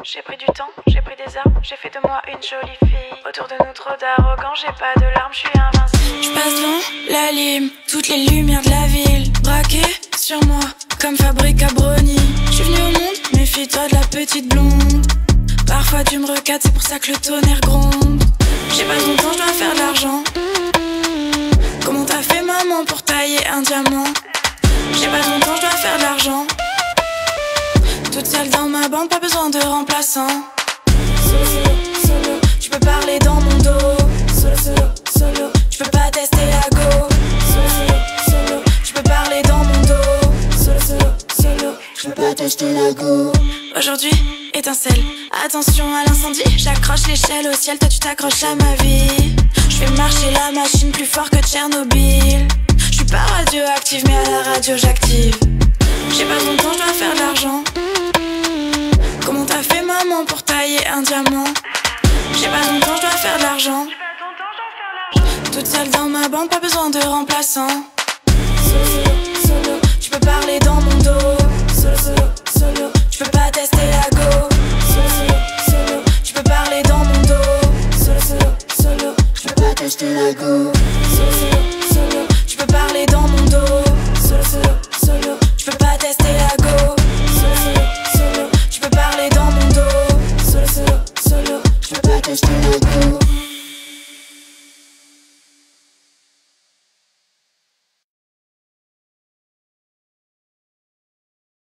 J'ai pris du temps, j'ai pris des armes, j'ai fait de moi une jolie fille. Autour de nous trop d'arrogants, j'ai pas de larmes, je suis invincible. Je passe devant la lime, toutes les lumières de la ville braquées sur moi, comme Fabrice Cabroni. Je suis venu au monde, méfie-toi de la petite blonde. Parfois tu me recadres, c'est pour ça que le tonnerre gronde. J'ai pas longtemps, je dois faire de l'argent. Comment t'as fait maman pour tailler un diamant? J'ai pas longtemps, je dois faire de l'argent. Toute seule dans ma bande, pas besoin de remplaçant. Solo, solo, solo, tu peux parler dans mon dos. Solo, solo, solo, tu peux pas tester la go. Solo, solo, solo, tu peux parler dans mon dos. Solo, solo, solo, je peux pas tester la go. Aujourd'hui, étincelle, attention à l'incendie. J'accroche l'échelle au ciel, toi tu t'accroches à ma vie. Je fais marcher la machine plus fort que Tchernobyl. Je suis pas radioactive mais à la radio j'active. J'ai pas longtemps, je dois faire de l'argent. Comment t'as fait maman pour tailler un diamant? J'ai pas longtemps, je dois faire de l'argent. Toute seule dans ma bande, pas besoin de remplaçant. Solo, solo, solo, tu peux parler dans mon dos. Solo, solo, solo, tu peux pas tester la go. Solo, solo, solo, tu peux parler dans mon dos. Solo, solo, solo, tu peux pas tester la go. Solo, solo,